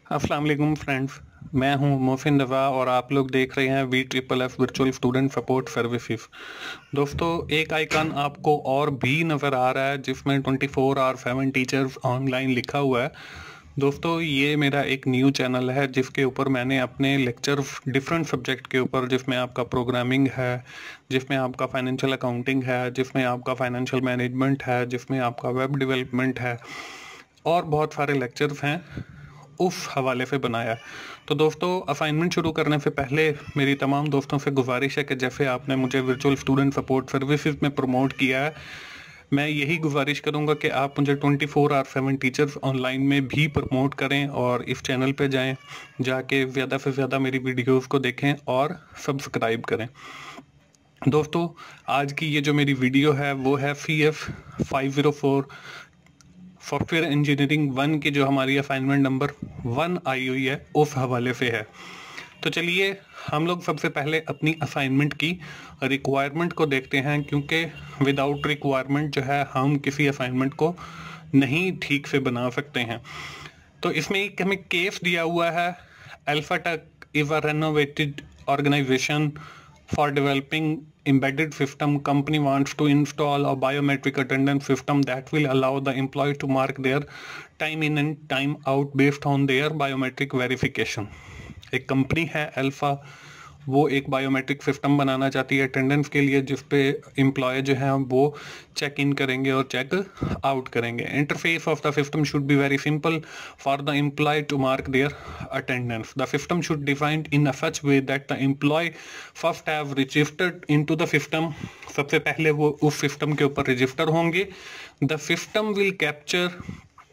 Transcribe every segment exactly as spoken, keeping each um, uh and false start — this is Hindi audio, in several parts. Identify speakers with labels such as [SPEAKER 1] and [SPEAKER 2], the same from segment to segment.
[SPEAKER 1] अस्सलाम वालेकुम फ्रेंड्स, मैं हूं मोहसिन रज़ा और आप लोग देख रहे हैं V triple F virtual student support services. दोस्तों, एक आइकन आपको और भी नज़र आ रहा है जिसमें twenty four hour seven teachers online लिखा हुआ है। दोस्तों, ये मेरा एक न्यू चैनल है जिसके ऊपर मैंने अपने लेक्चर्स डिफरेंट सब्जेक्ट के ऊपर, जिसमें आपका प्रोग्रामिंग है, जिसमें आपका फाइनेंशियल अकाउंटिंग है, जिसमें आपका फाइनेंशियल मैनेजमेंट है, जिसमें आपका वेब डेवलपमेंट है और बहुत सारे लेक्चर्स हैं, उस हवाले से बनाया। तो दोस्तों, असाइनमेंट शुरू करने से पहले मेरी तमाम दोस्तों से गुजारिश है कि जैसे आपने मुझे वर्चुअल स्टूडेंट सपोर्ट सर्विसेज में प्रमोट किया है, मैं यही गुजारिश करूंगा कि आप मुझे twenty four hour seven teachers online में भी प्रमोट करें और इस चैनल पे जाएं, जाके ज़्यादा से ज़्यादा मेरी वीडियोस को देखें और सब्सक्राइब करें। दोस्तों, आज की ये जो मेरी वीडियो है वो है C S five zero four software engineering one की जो हमारी असाइनमेंट नंबर वन आई हुई है उस हवाले से है। तो चलिए हम लोग सबसे पहले अपनी असाइनमेंट की रिक्वायरमेंट को देखते हैं, क्योंकि विदाउट रिक्वायरमेंट जो है हम किसी असाइनमेंट को नहीं ठीक से बना सकते हैं। तो इसमें एक हमें केस दिया हुआ है, Alphatech is a renovated organisation for developing embedded system. Company wants to install a biometric attendance system that will allow the employee to mark their time in and time out based on their biometric verification. एक कंपनी है अल्फा, वो एक बायोमेट्रिक सिस्टम बनाना चाहती है अटेंडेंस के लिए, जिस पे एम्प्लॉय जो है वो चेक इन करेंगे और चेक आउट करेंगे। Interface of the system should be very simple for the employee to mark their attendance. The system should defined in a such way that the employee first have registered into the system. सबसे पहले वो उस सिस्टम के ऊपर रजिस्टर होंगे। The system will capture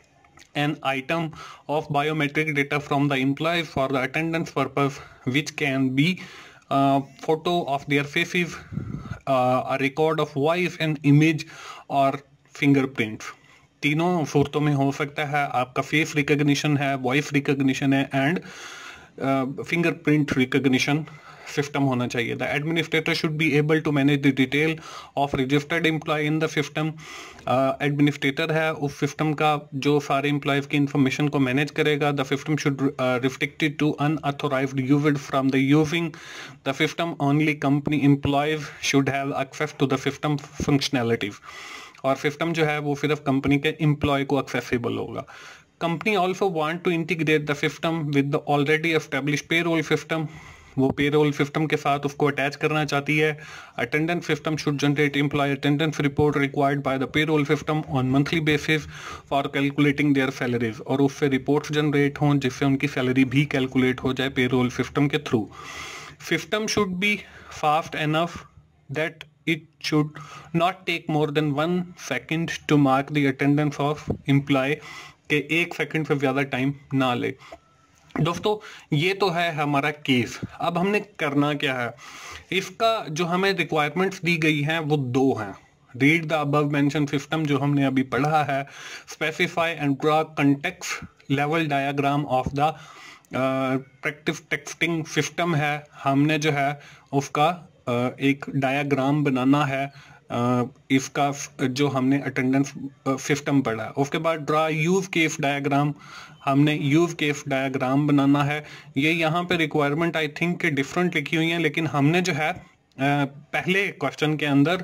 [SPEAKER 1] an item of biometric data from the employee for the attendance purpose, which can be a photo of their faces, uh, a record of voice and image or fingerprints. तीनों सूरतों में हो सकता है। आपका फेस रिकॉग्निशन है, वॉइस रिकॉग्निशन है एंड फिंगरप्रिंट रिकॉग्निशन सिस्टम होना चाहिए। The administrator should be able to manage the detail of registered employee in the system. Administrator है उस सिस्टम का जो सारे एम्प्लॉयज की इंफॉर्मेशन को मैनेज करेगा। The system should restricted to unauthorized users from the using the system. Only company employees should have access to the system functionalities. और सिस्टम जो है वो सिर्फ कंपनी के एम्प्लॉय को एक्सेसिबल होगा। Company also want to integrate the system with the already establish payroll system. वो पेरोल सिस्टम के साथ उसको अटैच करना चाहती है। Attendance system should generate employee attendance report required by the payroll system on monthly basis for calculating their salaries. और उससे रिपोर्ट्स जनरेट हों जिससे उनकी सैलरी भी कैलकुलेट हो जाए पेरोल सिस्टम के through. System should be fast enough that it should not take more than one second to mark the attendance of employee, के एक सेकंड से ज़्यादा टाइम ना ले। दोस्तों, ये तो है हमारा केस। अब हमने करना क्या है, इसका जो हमें रिक्वायरमेंट्स दी गई हैं वो दो हैं। Read the above mention system जो हमने अभी पढ़ा है, specify and draw context level diagram of the practice texting system है। हमने जो है उसका uh, एक डायग्राम बनाना है uh, इसका जो हमने अटेंडेंस सिस्टम पढ़ा है। उसके बाद ड्रा यूज केस डायग्राम, हमने यूज केस डायग्राम बनाना है। ये यहाँ पे रिक्वायरमेंट आई थिंक के डिफरेंट लिखी हुई हैं, लेकिन हमने जो है पहले क्वेश्चन के अंदर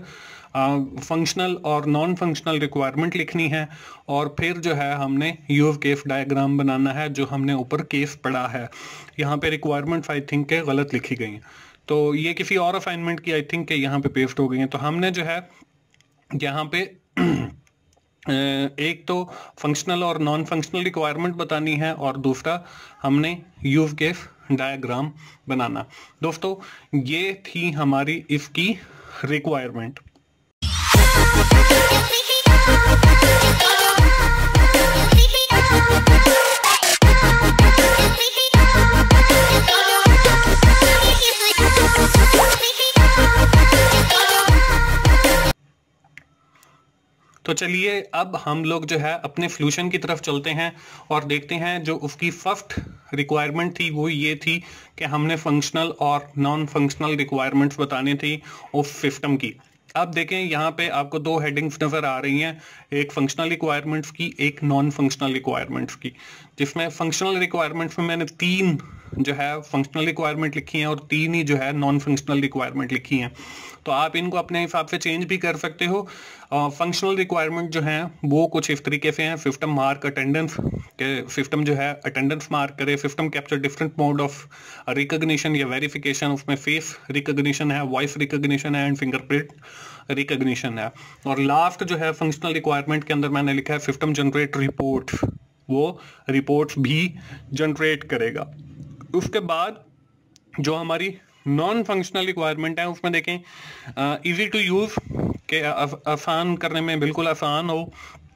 [SPEAKER 1] फंक्शनल और नॉन फंक्शनल रिक्वायरमेंट लिखनी है और फिर जो है हमने यूज केस डायग्राम बनाना है जो हमने ऊपर केस पढ़ा है। यहाँ पे रिक्वायरमेंट्स आई थिंक के गलत लिखी गई हैं, तो ये किसी और असाइनमेंट की आई थिंक के यहाँ पे पेस्ट हो गई हैं। तो हमने जो है यहाँ पे एक तो फंक्शनल और नॉन फंक्शनल रिक्वायरमेंट बतानी है और दूसरा हमने यूज केस डायग्राम बनाना। दोस्तों, ये थी हमारी इसकी रिक्वायरमेंट। तो चलिए अब हम लोग जो है अपने सॉल्यूशन की तरफ चलते हैं और देखते हैं। जो उसकी फर्स्ट रिक्वायरमेंट थी वो ये थी कि हमने फंक्शनल और नॉन फंक्शनल रिक्वायरमेंट्स बतानी थी उस सिस्टम की। आप देखें यहाँ पे आपको दो हेडिंग्स नजर आ रही हैं, एक फंक्शनल रिक्वायरमेंट्स की, एक नॉन फंक्शनल रिक्वायरमेंट्स की। जिसमें फंक्शनल रिक्वायरमेंट्स में मैंने तीन जो है फंक्शनल रिक्वायरमेंट लिखी हैं और तीन ही जो है नॉन फंक्शनल रिक्वायरमेंट लिखी हैं। तो आप इनको अपने हिसाब से चेंज भी कर सकते हो। फंक्शनल रिक्वायरमेंट जो हैं वो कुछ इस तरीके से हैं, सिस्टम मार्क अटेंडेंस के, सिस्टम जो है अटेंडेंस मार्क करे, system capture different mode of recognition या वेरिफिकेशन, उसमें फेस रिकॉग्निशन है, वॉइस रिकॉग्निशन है एंड फिंगरप्रिंट रिकॉग्निशन है। और लास्ट जो है फंक्शनल रिक्वायरमेंट के अंदर मैंने लिखा है सिस्टम जनरेट रिपोर्ट, वो रिपोर्ट्स भी जनरेट करेगा। उसके बाद जो हमारी नॉन फंक्शनल रिक्वायरमेंट है उसमें देखें इजी टू यूज के, आसान करने में बिल्कुल आसान हो,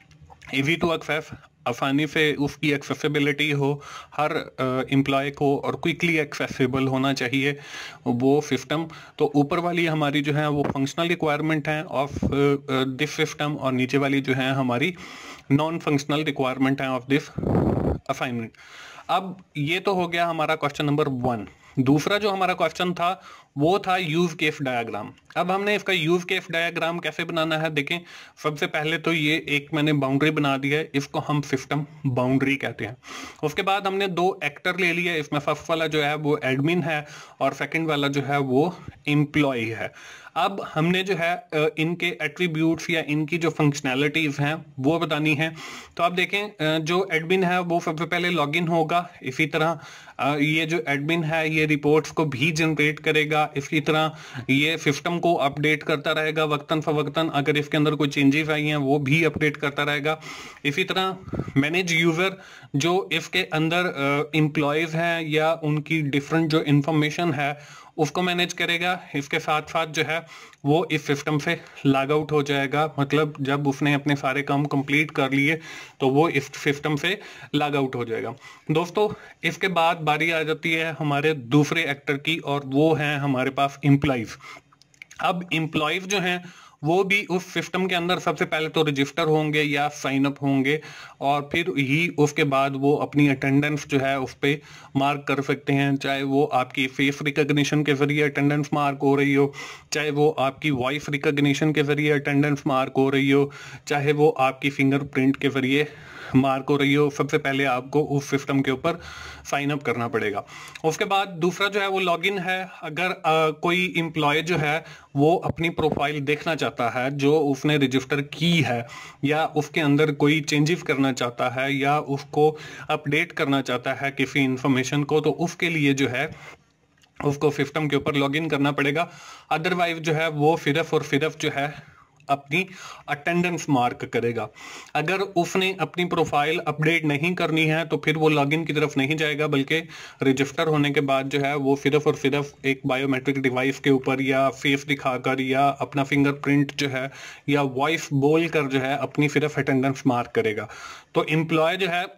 [SPEAKER 1] इजी टू एक्सेस, आसानी से उसकी एक्सेसिबिलिटी हो हर एम्प्लॉय को और क्विकली एक्सेसिबल होना चाहिए वो सिस्टम। तो ऊपर वाली हमारी जो है वो फंक्शनल रिक्वायरमेंट है ऑफ दिस सिस्टम और नीचे वाली जो है हमारी नॉन फंक्शनल रिक्वायरमेंट है ऑफ दिस असाइनमेंट। अब ये तो हो गया हमारा क्वेश्चन नंबर वन। दूसरा जो हमारा क्वेश्चन था वो था यूज केस डायग्राम। अब हमने इसका यूज केस डायग्राम कैसे बनाना है, देखें सबसे पहले तो ये एक मैंने बाउंड्री बना दी है, इसको हम सिस्टम बाउंड्री कहते हैं। उसके बाद हमने दो एक्टर ले लिए, इसमें फर्स्ट वाला जो है वो एडमिन है और सेकंड वाला जो है वो एम्प्लॉय है। अब हमने जो है इनके एट्रीब्यूट्स या इनकी जो फंक्शनैलिटीज हैं वो बतानी है। तो आप देखें जो एडमिन है वो सबसे पहले लॉगिन होगा, इसी तरह ये जो एडमिन है ये रिपोर्ट्स को भी जनरेट करेगा, इसी तरह ये सिस्टम को अपडेट करता रहेगा वक्तन फवक्तन, अगर इसके अंदर कोई चेंजेस आई हैं वो भी अपडेट करता रहेगा। इसी तरह मैनेज यूजर जो इसके अंदर एम्प्लॉयज हैं या उनकी डिफरेंट जो इंफॉर्मेशन है उसको मैनेज करेगा। इसके साथ साथ जो है वो इस सिस्टम से लॉग आउट हो जाएगा, मतलब जब उसने अपने सारे काम कंप्लीट कर लिए तो वो इस सिस्टम से लॉग आउट हो जाएगा। दोस्तों इसके बाद बारी आ जाती है हमारे दूसरे एक्टर की और वो है हमारे पास एम्प्लॉयज। अब एम्प्लॉयज जो हैं वो भी उस सिस्टम के अंदर सबसे पहले तो रजिस्टर होंगे या साइन अप होंगे और फिर ही उसके बाद वो अपनी अटेंडेंस जो है उस पर मार्क कर सकते हैं, चाहे वो आपकी फेस रिकॉग्निशन के जरिए अटेंडेंस मार्क हो रही हो, चाहे वो आपकी वॉइस रिकॉग्निशन के जरिए अटेंडेंस मार्क हो रही हो, चाहे वो आपकी फिंगरप्रिंट के जरिए मार्क हो रही हो। सबसे पहले आपको उस सिस्टम के ऊपर साइन अप करना पड़ेगा। उसके बाद दूसरा जो है वो लॉगिन है। अगर आ, कोई एम्प्लॉय जो है वो अपनी प्रोफाइल देखना चाहता है जो उसने रजिस्टर की है या उसके अंदर कोई चेंजेस करना चाहता है या उसको अपडेट करना चाहता है किसी इंफॉर्मेशन को, तो उसके लिए जो है उसको सिस्टम के ऊपर लॉगिन करना पड़ेगा। अदरवाइज जो है वो सिर्फ और सिर्फ जो है अपनी अटेंडेंस मार्क करेगा। अगर उसने अपनी प्रोफाइल अपडेट नहीं करनी है तो फिर वो लॉगिन की तरफ नहीं जाएगा, बल्कि रजिस्टर होने के बाद जो है वो सिर्फ और सिर्फ एक बायोमेट्रिक डिवाइस के ऊपर या फेस दिखाकर या अपना फिंगरप्रिंट जो है या वॉइस बोल कर जो है अपनी सिर्फ अटेंडेंस मार्क करेगा। तो एम्प्लॉय जो है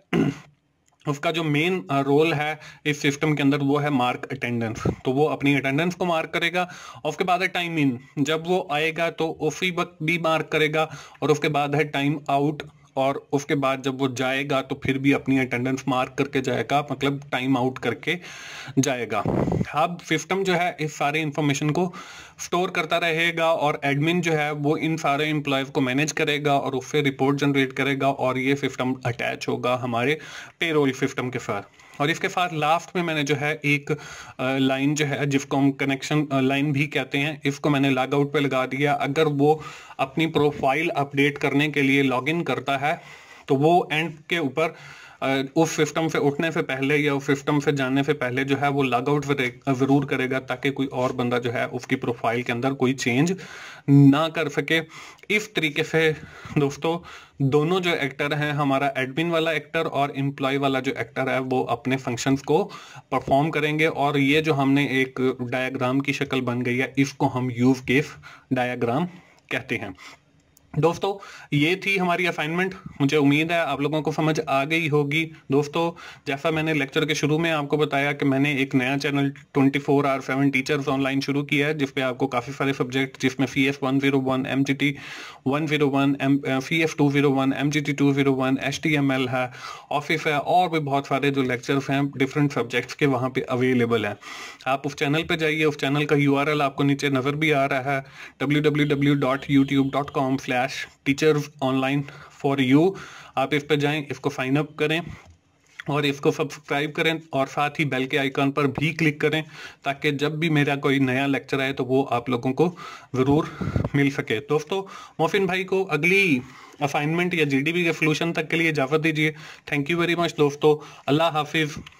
[SPEAKER 1] उसका जो मेन रोल है इस सिस्टम के अंदर वो है मार्क अटेंडेंस, तो वो अपनी अटेंडेंस को मार्क करेगा। और उसके बाद है टाइम इन, जब वो आएगा तो उसी वक्त भी मार्क करेगा। और उसके बाद है टाइम आउट, और उसके बाद जब वो जाएगा तो फिर भी अपनी अटेंडेंस मार्क करके जाएगा, मतलब टाइम आउट करके जाएगा। अब सिस्टम जो है इस सारे इंफॉर्मेशन को स्टोर करता रहेगा और एडमिन जो है वो इन सारे एम्प्लॉयज को मैनेज करेगा और उससे रिपोर्ट जनरेट करेगा और ये सिस्टम अटैच होगा हमारे पेरोल सिस्टम के साथ। और इसके साथ लास्ट में मैंने जो है एक लाइन जो है जिसको हम कनेक्शन लाइन भी कहते हैं, इसको मैंने लॉग आउट पे लगा दिया। अगर वो अपनी प्रोफाइल अपडेट करने के लिए लॉगिन करता है तो वो एंड के ऊपर उस सिस्टम से उठने से पहले या उस सिस्टम से जाने से पहले जो है वो लॉग आउट जरूर करेगा, ताकि कोई और बंदा जो है उसकी प्रोफाइल के अंदर कोई चेंज ना कर सके। इस तरीके से दोस्तों दोनों जो एक्टर हैं, हमारा एडमिन वाला एक्टर और एम्प्लॉय वाला जो एक्टर है, वो अपने फंक्शंस को परफॉर्म करेंगे। और ये जो हमने एक डायग्राम की शक्ल बन गई है, इसको हम यूज केस डायग्राम कहते हैं। दोस्तों ये थी हमारी असाइनमेंट। मुझे उम्मीद है आप लोगों को समझ आ गई होगी। दोस्तों जैसा मैंने लेक्चर के शुरू में आपको बताया कि मैंने एक नया channel twenty four hour seven teachers online शुरू किया है, जिसपे आपको काफ़ी सारे सब्जेक्ट, जिसमें C S one zero one, M G T one zero one, M C F two zero one, M G T two zero one, H T M L है, ऑफिस है, और भी बहुत सारे जो लेक्चर्स हैं डिफरेंट सब्जेक्ट्स के वहाँ पे अवेलेबल हैं। आप उस चैनल पे जाइए, उस चैनल का यू आर एल आपको नीचे नज़र भी आ रहा है, W W W dot YouTube dot com slash teachers online for you. आप इस पर जाएं, इसको साइन अप करें और इसको सब्सक्राइब करें, और साथ ही बेल के आइकन पर भी क्लिक करें, ताकि जब भी मेरा कोई नया लेक्चर आए तो वो आप लोगों को ज़रूर मिल सके। दोस्तों मोहसिन भाई को अगली असाइनमेंट या जी डी बी के सोल्यूशन तक के लिए इजाज़त दीजिए। थैंक यू वेरी मच दोस्तों, अल्लाह हाफिज़।